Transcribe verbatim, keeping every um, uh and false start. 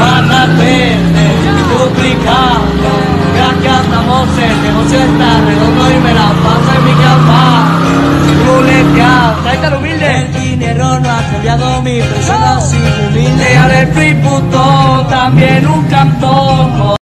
Patas verdes, duplicado, ya que andamos el negocio está redondo y me la paso en mi cama. Ruleteado, tráete al humilde. El dinero no ha cambiado mi persona, soy humilde. Al free puto, también un cantón.